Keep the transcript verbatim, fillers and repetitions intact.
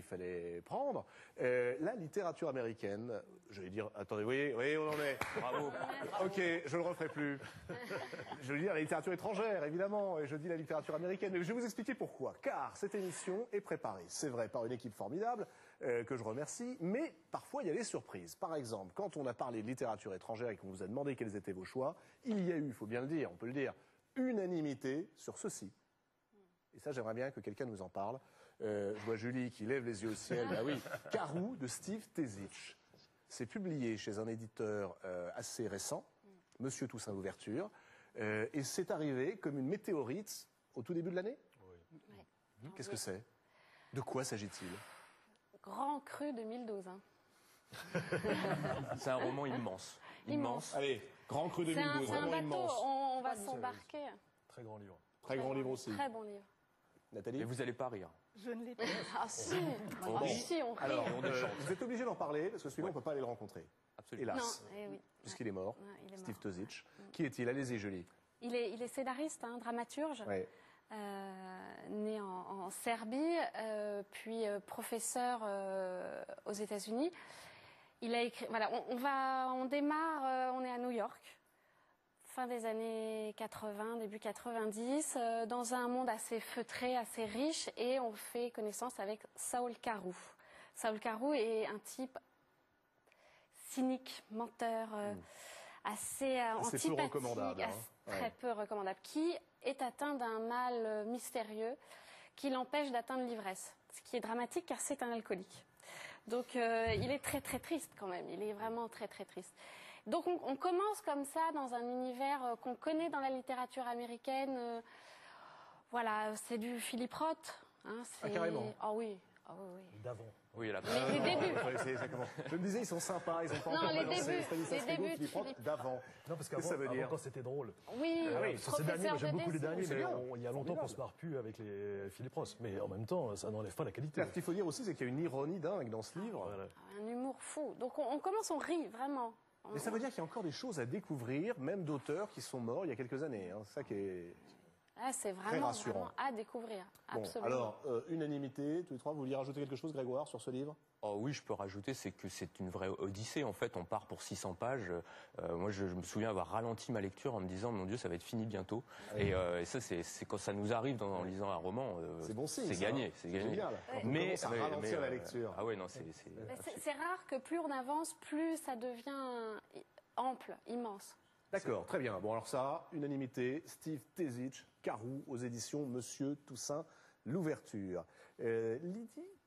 fallait prendre. Euh, la littérature américaine, je vais dire, attendez, oui, oui, on en est, bravo. Ok, je le referai plus. Je veux dire la littérature étrangère, évidemment, et je dis la littérature américaine. Mais je vais vous expliquer pourquoi. Car cette émission est préparée, c'est vrai, par une équipe formidable, euh, que je remercie, mais parfois il y a des surprises. Par exemple, quand on a parlé de littérature étrangère et qu'on vous a demandé quels étaient vos choix, il y a eu, il faut bien le dire, on peut le dire, unanimité sur ceci. Et ça, j'aimerais bien que quelqu'un nous en parle. Euh, je vois Julie qui lève les yeux au ciel. Bah oui, Carou de Steve Tezic. C'est publié chez un éditeur euh, assez récent, Monsieur Toussaint l'Ouverture, euh, et c'est arrivé comme une météorite au tout début de l'année. Oui. Oui. Qu'est-ce que c'est? De quoi s'agit-il? Grand Cru deux mille douze. Hein. C'est un roman immense. Immense. Allez, Grand Cru deux mille douze, C'est un, vraiment un bateau, immense. on, on va s'embarquer. Très grand livre. Très grand livre aussi. Très bon livre. Nathalie? Et vous n'allez pas rire. Je ne l'ai pas. Ah si, On ah, rit. si, on rit. Alors, euh, vous êtes obligé d'en parler, parce que celui-là, on ne peut pas aller le rencontrer. Absolument. Hélas. Non, eh oui. Puisqu'il est mort, Ouais, il est Steve mort. Tezic. Qui est-il? Allez-y, Julie. Il est, il est scénariste, hein, dramaturge, Ouais. euh, né en, en Serbie, euh, puis euh, professeur euh, aux États-Unis. Il a écrit. Voilà, on, on va, on démarre. Euh, on est à New York, fin des années quatre-vingts, début quatre-vingt-dix, euh, dans un monde assez feutré, assez riche, et on fait connaissance avec Saul Carou. Saul Carou est un type cynique, menteur, euh, Mm. assez, euh, Assez peu antipathique, recommandable, hein. assez- très Ouais. peu recommandable, qui est atteint d'un mal euh, mystérieux qui l'empêche d'atteindre l'ivresse. Ce qui est dramatique car c'est un alcoolique. Donc euh, il est très très triste quand même, il est vraiment très très triste. Donc on, on commence comme ça dans un univers euh, qu'on connaît dans la littérature américaine. euh, voilà, c'est du Philip Roth. Hein, Ah, carrément. Ah oui, ah oui, oui. D'avant. Oui, la Les, les débuts. Ouais, c'est- ça commence. Je me disais, ils sont sympas, ils ont pas Non, encore les balancé débuts, Stanislas les Rigaud, débuts de Philippe Roth Philippe. d'avant. Non, parce Qu'est-ce qu'avant, que ça veut avant, dire quand c'était drôle. Oui, Ah oui, Ces derniers, moi, professeur j'aime de beaucoup les dessin. derniers, C'est mais bien. on- il y a longtemps qu'on se marre plus avec les Philippe Ross. Mais en même temps, ça n'enlève pas la qualité. Ce qu'il faut dire aussi, c'est qu'il y a une ironie dingue dans ce livre. Voilà. Un humour fou. Donc on, on commence, on rit vraiment. On- Mais ça veut dire qu'il y a encore des choses à découvrir, même d'auteurs qui sont morts il y a quelques années. Hein. C'est ça qui est... Ah, c'est vraiment, rassurant. vraiment à découvrir. Bon, Absolument. alors, euh, unanimité, tous les trois, vous vouliez rajouter quelque chose, Grégoire, sur ce livre? Oh oui, je peux rajouter, c'est que c'est une vraie odyssée. En fait, on part pour six cents pages. Euh, moi, je, je me souviens avoir ralenti ma lecture en me disant, mon Dieu, ça va être fini bientôt. Et, euh, et ça, c'est c'est quand ça nous arrive dans, en lisant un roman. euh, C'est bon signe, C'est ça, gagné, hein. c'est gagné. Génial. Quand on Mais commence à mais- ralentir mais, la euh, lecture. Ah ouais, non, c'est c'est- Mais c'est- C'est rare que plus on avance, plus ça devient ample, immense. D'accord, très bien. Bon, alors ça, unanimité, Steve Tezic, Carou, aux éditions Monsieur Toussaint l'Ouverture. Euh, Lydie,